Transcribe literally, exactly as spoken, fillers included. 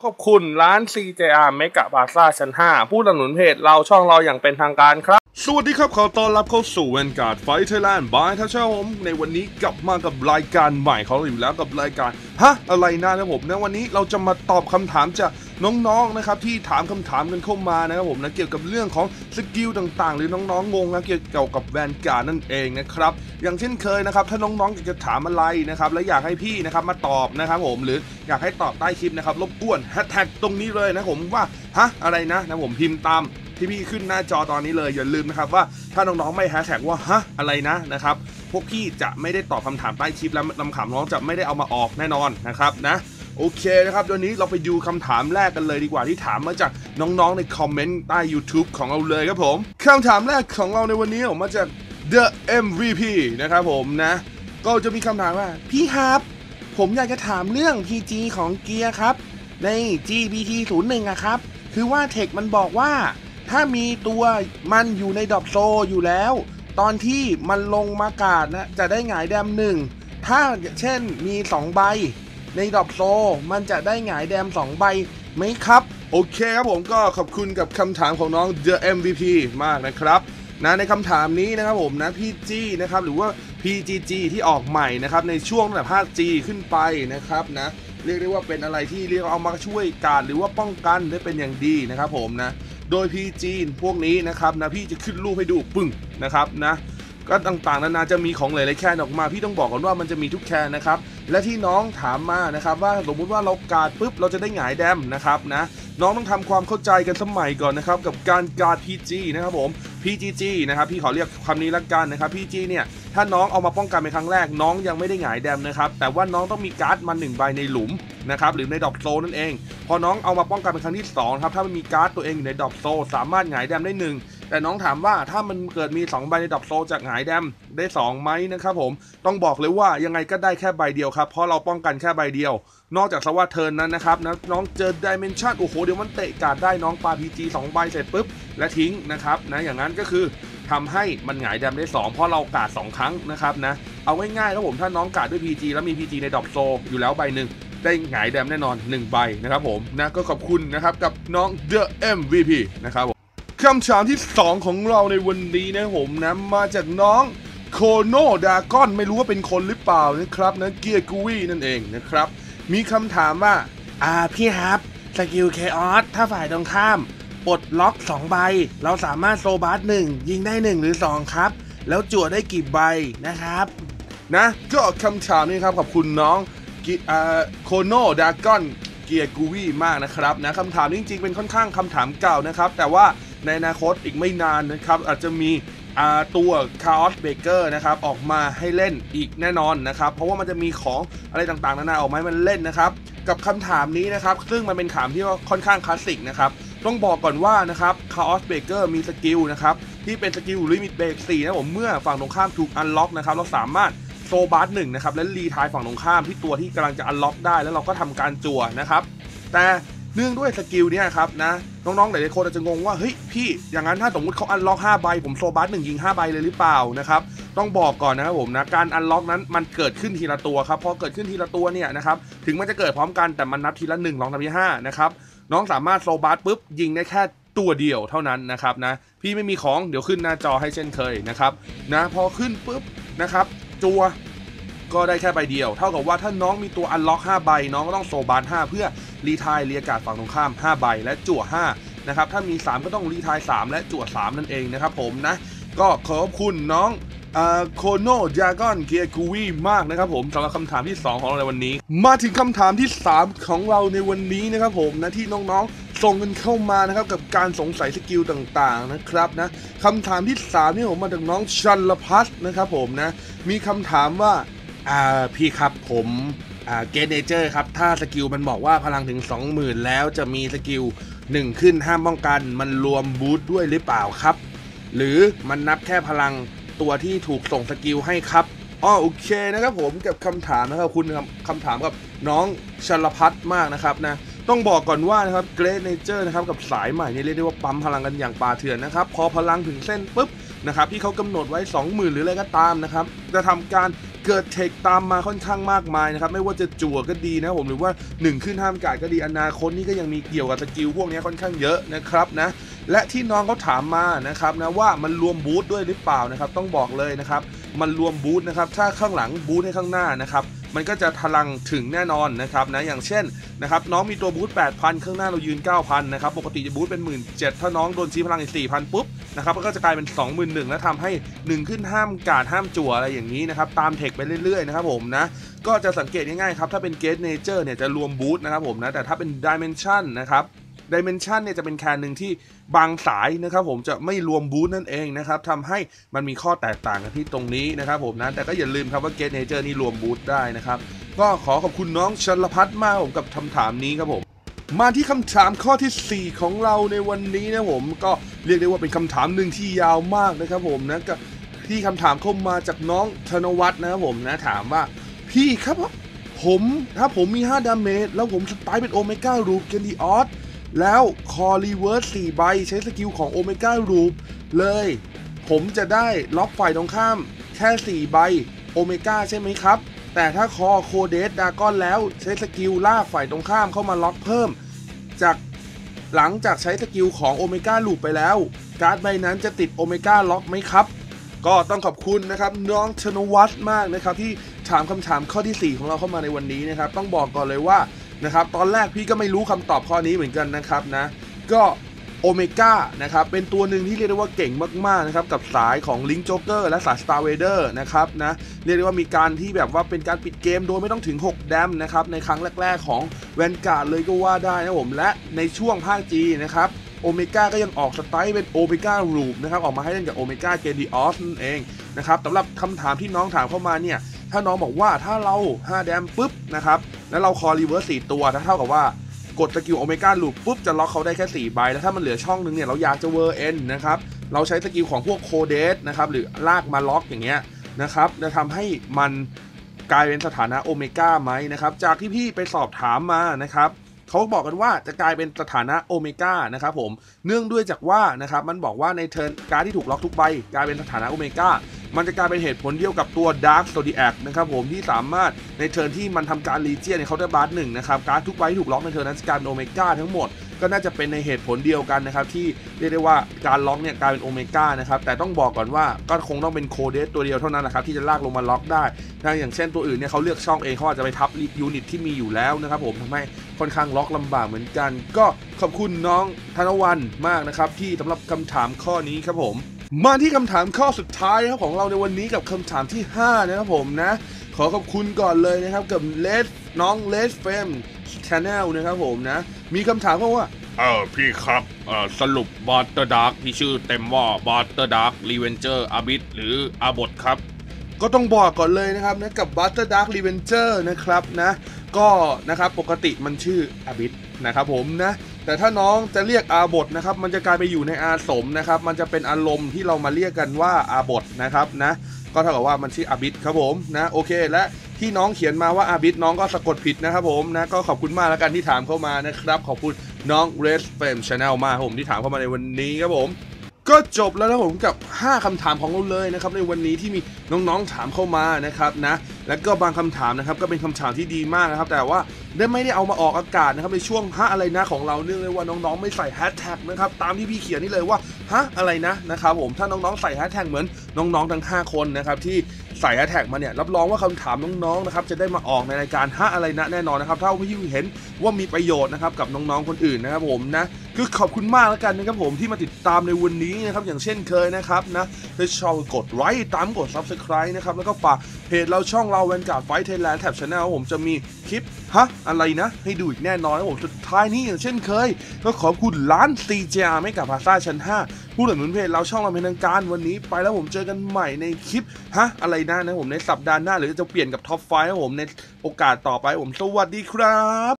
ขอบคุณร้าน ซี เจ อาร์ เมกะ พลาซ่า ชั้น ห้า ผู้สนับสนุนเพจเราช่องเราอย่างเป็นทางการครับสวัสดีครับขอต้อนรับเข้าสู่ Vanguard Fight Thailand by ทัชเชอร์ผมในวันนี้กลับมากับรายการใหม่ของเราอยู่แล้วกับรายการฮะอะไรนะนะผมนะวันนี้เราจะมาตอบคำถามจากน้องๆนะครับที่ถามคำถามกันเข้ามานะครับผมนะเกี่ยวกับเรื่องของสกิลต่างๆหรือน้องๆงงนะเกี่ยวกับแวนการ์ดนั่นเองนะครับอย่างเช่นเคยนะครับถ้าน้องๆอยากจะถามอะไรนะครับและอยากให้พี่นะครับมาตอบนะครับผมหรืออยากให้ตอบใต้คลิปนะครับรบกวนแฮชแท็กตรงนี้เลยนะผมว่าฮะอะไรนะนะผมพิมพ์ตามที่พี่ขึ้นหน้าจอตอนนี้เลยอย่าลืมนะครับว่าถ้าน้องๆไม่แฮชแท็กว่าฮะอะไรนะนะครับพวกพี่จะไม่ได้ตอบคำถามใต้คลิปและลำขำน้องจะไม่ได้เอามาออกแน่นอนนะครับนะโอเคนะครับวันนี้เราไปดูคำถามแรกกันเลยดีกว่าที่ถามมาจากน้องๆในคอมเมนต์ใต้ YouTube ของเราเลยครับผมคำถามแรกของเราในวันนี้ออกมาจาก The เอ็ม วี พี นะครับผมนะก็จะมีคำถามว่าพี่ครับผมอยากจะถามเรื่อง พี จี ของเกียร์ครับใน จี บี ที ศูนย์หนึ่ง อะครับคือว่าเทคมันบอกว่าถ้ามีตัวมันอยู่ในดรอปโซอยู่แล้วตอนที่มันลงมากาดนะจะได้หงายแดมหนึ่งถ้าเช่นมีสองใบในดรอปโซมันจะได้หงายแดมสองใบไหมครับโอเคครับผมก็ขอบคุณกับคำถามของน้อง The เอ็ม วี พี มากนะครับนะในคำถามนี้นะครับผมนะ พี จี นะครับหรือว่า พี จี จี ที่ออกใหม่นะครับในช่วงตั้งแต่ภาค G ขึ้นไปนะครับนะเรียกได้ว่าเป็นอะไรที่เรียกเอามาช่วยการหรือว่าป้องกันได้เป็นอย่างดีนะครับผมนะโดย พี จี พวกนี้นะครับนะพี่จะขึ้นรูปให้ดูปึ้งนะครับนะก็ต่างๆนานาจะมีของหลายๆแคนออกมาพี่ต้องบอกก่อนว่ามันจะมีทุกแคนนะครับและที่น้องถามมานะครับว่าสมมุติว่าเราการ์ดปุ๊บเราจะได้หงายแดมนะครับนะน้องต้องทำความเข้าใจกันสมัยก่อนนะครับกับการการ์ด พี จี นะครับผม พี จี จี นะครับพี่ขอเรียกคำนี้ละกันนะครับ พี จี เนี่ยถ้าน้องเอามาป้องกันเป็นครั้งแรกน้องยังไม่ได้หงายแดมนะครับแต่ว่าน้องต้องมีการ์ดมาหนึ่งใบในหลุมนะครับหรือในดรอปโซนั่นเองพอน้องเอามาป้องกันเป็นครั้งที่สองครับถ้ามันมีการ์ดตัวเองอยู่ในดรอปโซสามารถหงายแดมได้หนึ่งแต่น้องถามว่าถ้ามันเกิดมีสองใบในดรอปโซจะหงายแดมได้สองไหมนะครับผมต้องบอกเลยว่ายังไงก็ได้แค่ใบเดียวครับเพราะเราป้องกันแค่ใบเดียวนอกจากสวัสดิ์เทิร์นนั้นนะครับนะน้องเจอดิเมนชั่นโอ้โหเดี๋ยวมันเตะการ์ดได้น้องปา พี จี สองใบเสร็จปุ๊บและทิ้งนะครับนะอย่างนั้นก็คือทำให้มันหงายแดมได้สองเพราะเรากาดสองครั้งนะครับนะเอาง่ายๆครับผมถ้าน้องกาดด้วย พี จี แล้วมี พี จี ในดรอปโซอยู่แล้วใบหนึ่งได้หงายแดมแน่นอนหนึ่งใบนะครับผมนะก็ขอบคุณนะครับกับน้อง The เอ็ม วี พี นะครับคำถามที่สองของเราในวันนี้นะผมนะมาจากน้องโคโนดากอนไม่รู้ว่าเป็นคนหรือเปล่านะครับนะเกียร์กูวี่นั่นเองนะครับมีคำถามว่าอ่าพี่ครับสกิลเคออสถ้าฝ่ายตรงข้ามปลดล็อกสองใบเราสามารถโซบาร์หนึ่งยิงได้หนึ่งหรือสองครับแล้วจั่วได้กี่ใบนะครับนะก็คำถามนี้ครับขอบคุณน้องอ่าโคโนดากอนเกียร์กูวี่มากนะครับนะคำถามนี้จริงๆเป็นค่อนข้างคำถามเก่านะครับแต่ว่าในอนาคตอีกไม่นานนะครับอาจจะมีตัว Chaos Breaker นะครับออกมาให้เล่นอีกแน่นอนนะครับเพราะว่ามันจะมีของอะไรต่างๆนานาออกมาให้มันเล่นนะครับกับคำถามนี้นะครับซึ่งมันเป็นคำที่ว่าค่อนข้างคลาสสิกนะครับต้องบอกก่อนว่านะครับ Chaos Breaker มีสกิลนะครับที่เป็นสกิล Limit Break สี่นะผมเมื่อฝั่งตรงข้ามถูก Unlock นะครับเราสามารถโซบาร์หนึ่งนะครับและรีทายฝั่งตรงข้ามที่ตัวที่กำลังจะ Unlock ได้แล้วเราก็ทำการจั่วนะครับแต่เนื่องด้วยสกิลเนี่ยครับนะน้องๆหลายๆคนอาจจะงงว่าเฮ้ยพี่อย่างนั้นถ้าสมมติเขาอันล็อกห้าใบผมโซบัสหนึ่งยิงห้าใบเลยหรือเปล่านะครับต้องบอกก่อนนะครับผมนะการอันล็อกนั้นมันเกิดขึ้นทีละตัวครับพอเกิดขึ้นทีละตัวเนี่ยนะครับถึงมันจะเกิดพร้อมกันแต่มันนับทีละหนึ่งลองนับที่ห้านะครับน้องสามารถโซบัสปุ๊บยิงได้แค่ตัวเดียวเท่านั้นนะครับนะพี่ไม่มีของเดี๋ยวขึ้นหน้าจอให้เช่นเคยนะครับนะพอขึ้นปุ๊บนะครับจัวก็ได้แค่ใบเดียวเท่ากับว่าถ้าน้องมีตัวอันล็อกห้าใบน้องก็ต้องโซบาร์ห้าเพื่อรีทายเรียกาดฝั่งตรงข้ามห้าใบและจั่วห้านะครับถ้ามีสามก็ต้องรีทายสามและจั่วสามนั่นเองนะครับผมนะก็ขอบคุณน้องโคโนดากอนเกียร์กูวี่มากนะครับผมสำหรับคำถามที่สองของเราในวันนี้มาถึงคำถามที่สามของเราในวันนี้นะครับผมนะที่น้องๆส่งกันเข้ามานะครับกับการสงสัยสกิลต่างๆนะครับนะคำถามที่สามนี่ผมมาจากน้องชันลพัฒน์นะครับผมนะมีคำถามว่าอ่าพี่ครับผมอ่าเกตเนเจอร์ครับถ้าสกิลมันบอกว่าพลังถึง สองหมื่น แล้วจะมีสกิลหนึ่งขึ้นห้ามป้องกันมันรวมบูทด้วยหรือเปล่าครับหรือมันนับแค่พลังตัวที่ถูกส่งสกิลให้ครับอ๋อโอเคนะครับผมกับคำถามนะครับคุณคำถามกับน้องชลพัฒน์มากนะครับนะต้องบอกก่อนว่านะครับเกรทเนเจอร์นะครับกับสายใหม่นี่เรียกได้ว่าปั๊มพลังกันอย่างปาเถื่อนนะครับพอพลังถึงเส้นปุ๊บนะครับที่เขากำหนดไว้ สองหมื่น หรืออะไรก็ตามนะครับจะทำการเกิดเทคตามมาค่อนข้างมากมายนะครับไม่ว่าจะจั่วก็ดีนะผมหรือว่าหนึ่งขึ้นห้ามกาดก็ดีอนาคตนี่ก็ยังมีเกี่ยวกับสกิลพวกนี้ค่อนข้างเยอะนะครับนะและที่น้องเขาถามมานะครับนะว่ามันรวมบูทด้วยหรือเปล่านะครับต้องบอกเลยนะครับมันรวมบูทนะครับถ้าข้างหลังบูทให้ข้างหน้านะครับมันก็จะพลังถึงแน่นอนนะครับนะอย่างเช่นนะครับน้องมีตัวบูท แปดพัน ข้างหน้าเรายืน เก้าพัน นะครับปกติจะบูทเป็น หนึ่งหมื่นเจ็ดพัน ถ้าน้องโดนชี้พลังอีก สี่พัน ปุ๊บนะครับก็จะกลายเป็น สองหมื่นหนึ่งพัน แล้วทำให้หนึ่งขึ้นห้ามกาดห้ามจั่วอะไรอย่างนี้นะครับตามเทคไปเรื่อยๆนะครับผมนะก็จะสังเกตง่ายๆครับถ้าเป็นเกตเนเจอร์เนี่ยจะรวมบูทนะครับผมนะแต่ถ้าเป็นดิเมนชันนะครับดิเมนชันเนี่ยจะเป็นแคนหนึ่งที่บางสายนะครับผมจะไม่รวมบูทนั่นเองนะครับทำให้มันมีข้อแตกต่างกันที่ตรงนี้นะครับผมนะแต่ก็อย่าลืมครับว่าเกตเนเจอร์นี่รวมบูทได้นะครับก็ขอขอบคุณน้องชลพัฒน์มากผมกับคำถามนี้ครับผมมาที่คำถามข้อที่สี่ของเราในวันนี้นะผมก็เรียกได้ว่าเป็นคำถามหนึ่งที่ยาวมากนะครับผมนะก็ที่คำถามเข้ามาจากน้องธนวัฒน์นะครับผมนะถามว่าพี่ครับผมถ้าผมมีห้าดาเมจแล้วผมสไตล์เป็นโอเมก้ารูปเกนดีออสแล้วคอรีเวิร์สสี่ใบใช้สกิลของโอเมก้ารูปเลยผมจะได้ล็อกฝ่ายตรงข้ามแค่สี่ใบโอเมก้าใช่ไหมครับแต่ถ้าคอโคเดสดากอนแล้วใช้สกิลลากฝ่ายตรงข้ามเข้ามาล็อกเพิ่มจากหลังจากใช้สกิลของโอเมก้าลูปไปแล้วการ์ดใบนั้นจะติดโอเมก้าล็อกไหมครับก็ต้องขอบคุณนะครับน้องธนวัฒน์มากนะครับที่ถามคำถามข้อที่สี่ของเราเข้ามาในวันนี้นะครับต้องบอกก่อนเลยว่านะครับตอนแรกพี่ก็ไม่รู้คำตอบข้อนี้เหมือนกันนะครับนะก็โอเมก้านะครับเป็นตัวหนึ่งที่เรียกได้ว่าเก่งมากๆนะครับกับสายของลิงค์โจ๊กเกอร์และสายสตาร์เวเดอร์นะครับนะเรียกได้ว่ามีการที่แบบว่าเป็นการปิดเกมโดยไม่ต้องถึงหกแดมนะครับในครั้งแรกๆของแวนการ์ดเลยก็ว่าได้นะผมและในช่วงภาค G นะครับโอเมก้าก็ยังออกสไตล์เป็นโอเมก้ารูปนะครับออกมาให้เล่นกับโอเมก้าเกนดีออสนั่นเองนะครับสำหรับคำถามที่น้องถามเข้ามาเนี่ยถ้าน้องบอกว่าถ้าเราห้าแดมปุ๊บนะครับแล้วเราคอรีเวิร์สสี่ตัวเท่ากับว่ากดสกิลโอเมก้าลูปปุ๊บจะล็อกเขาได้แค่สี่ใบแล้วถ้ามันเหลือช่องนึงเนี่ยเราอยากจะเวอร์เอ็นนะครับเราใช้สกิลของพวกโคเดสนะครับหรือลากมาล็อกอย่างเงี้ยนะครับจะทำให้มันกลายเป็นสถานะโอเมก้าไหมนะครับจากที่พี่ไปสอบถามมานะครับเขาบอกกันว่าจะกลายเป็นสถานะโอเมก้านะครับผมเนื่องด้วยจากว่านะครับมันบอกว่าในเทิร์นการ์ดที่ถูกล็อกทุกใบกลายเป็นสถานะโอเมก้ามันจะกลายเป็นเหตุผลเดียวกับตัว Dark Zodiac นะครับผมที่สามารถในเทิร์นที่มันทำการรีเจียนในเคาน์เตอร์บาร์หนึ่งนะครับการ์ดทุกใบที่ถูกล็อกในเทิร์นนั้นจะกลายเป็นโอเมก้าทั้งหมดก็น่าจะเป็นในเหตุผลเดียวกันนะครับที่เรียกได้ว่าการล็อกเนี่ยกลายเป็นโอเมก้านะครับแต่ต้องบอกก่อนว่าก็คงต้องเป็นโคเดสตัวเดียวเท่านั้นนะครับที่จะลากลงมาล็อกได้นะอย่างเช่นตัวอื่นเนี่ยเขาเลือกช่องเองเขาอาจจะไปทับยูนิตที่มีอยู่แล้วนะครับผมทำให้ค่อนข้างล็อกลำบากเหมือนกันก็ขอบคุณน้องธนวัฒน์มากนะครับที่สำหรับคำถามข้อนี้ครับผมมาที่คำถามข้อสุดท้ายครับของเราในวันนี้กับคำถามที่ห้านะครับผมนะขอขอบคุณก่อนเลยนะครับกับเลสน้องเลสเฟมชาแนลนะครับผมนะมีคำถามว่าเออพี่ครับเออสรุปบอตเตอร์ดาร์กที่ชื่อเต็มว่าบอตเตอร์ดาร์กรีเวนเจอร์อาบิทหรืออาบทครับก็ต้องบอกก่อนเลยนะครับนะกับ Butter Dark Revenger นะครับนะก็นะครับปกติมันชื่ออาบิทนะครับผมนะแต่ถ้าน้องจะเรียกอาบทนะครับมันจะกลายไปอยู่ในอาสมนะครับมันจะเป็นอารมณ์ที่เรามาเรียกกันว่าอาบทนะครับนะก็เท่ากับว่ามันชื่ออาบิทครับผมนะโอเคและที่น้องเขียนมาว่าอาบิทน้องก็สะกดผิดนะครับผมนะก็ขอบคุณมากแล้วกันที่ถามเข้ามานะครับขอบคุณน้อง Red Flame Channel มากผมที่ถามเข้ามาในวันนี้ครับผมก็จบแล้วนะผมกับห้าคำถามของเราเลยนะครับในวันนี้ที่มีน้องๆถามเข้ามานะครับนะและก็บางคำถามนะครับก็เป็นคำถามที่ดีมากนะครับแต่ว่าได้ไม่ได้เอามาออกอากาศนะครับในช่วงฮะอะไรนะของเราเนื่องเลยว่าน้องๆไม่ใส่แฮชแท็กนะครับตามที่พี่เขียนนี่เลยว่าฮะอะไรนะนะครับผมถ้าน้องๆใส่แฮชแท็กเหมือนน้องๆทั้งห้าคนนะครับที่ใส่แฮชแท็กมาเนี่ยรับรองว่าคำถามน้องๆนะครับจะได้มาออกในรายการฮะอะไรนะแน่นอนนะครับถ้าพี่เห็นว่ามีประโยชน์นะครับกับน้องๆคนอื่นนะครับผมนะคือขอบคุณมากแล้วกันนะครับผมที่มาติดตามในวันนี้นะครับอย่างเช่นเคยนะครับนะถ้าชอบกดไลค์ตามกด ซับสไครบ์ นะครับแล้วก็ฝากเพจเราช่องเราแวนการ์ดไฟท์ไทยแลนด์แท็บชาแนลผมจะมีคลิปฮะอะไรนะให้ดูอีกแน่นอนนะผมสุดท้ายนี้อย่างเช่นเคยก็ขอบคุณร้าน ซี เจ อาร์ ไม่กับพาซ่าชั้นห้าผู้สนับสนุนเพจเราช่องเราเป็นทางการวันนี้ไปแล้วผมเจอกันใหม่ในคลิปฮะอะไรนะนะผมในสัปดาห์หน้าหรือจะเปลี่ยนกับท็อปไฟว์นะผมในโอกาสต่อไปผมสวัสดีครับ